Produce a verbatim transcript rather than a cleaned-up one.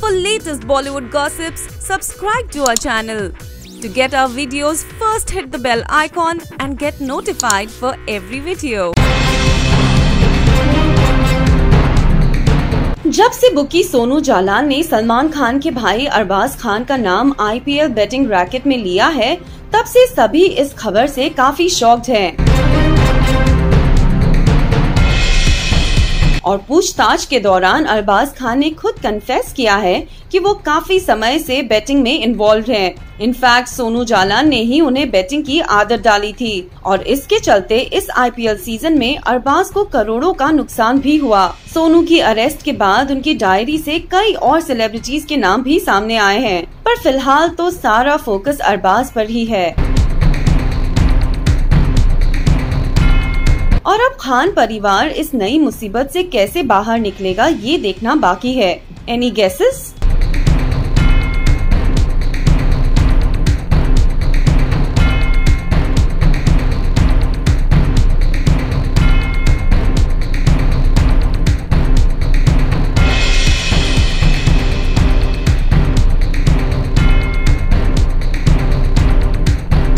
For latest Bollywood gossips, subscribe to our channel. To get our videos, first hit the bell icon and get notified for every video. जब से bookie Sonu Jalan ने सलमान खान के भाई अरबाज खान का नाम I P L betting racket में लिया है, तब से सभी इस खबर से काफी शॉक्ड हैं। और पूछताछ के दौरान अरबाज खान ने खुद कन्फेस किया है कि वो काफी समय से बेटिंग में इन्वॉल्व हैं। इनफैक्ट सोनू जालान ने ही उन्हें बेटिंग की आदत डाली थी और इसके चलते इस आई पी एल सीजन में अरबाज को करोड़ों का नुकसान भी हुआ। सोनू की अरेस्ट के बाद उनकी डायरी से कई और सेलिब्रिटीज के नाम भी सामने आए हैं, पर फिलहाल तो सारा फोकस अरबाज पर ही है। और अब खान परिवार इस नई मुसीबत से कैसे बाहर निकलेगा, ये देखना बाकी है। Any guesses?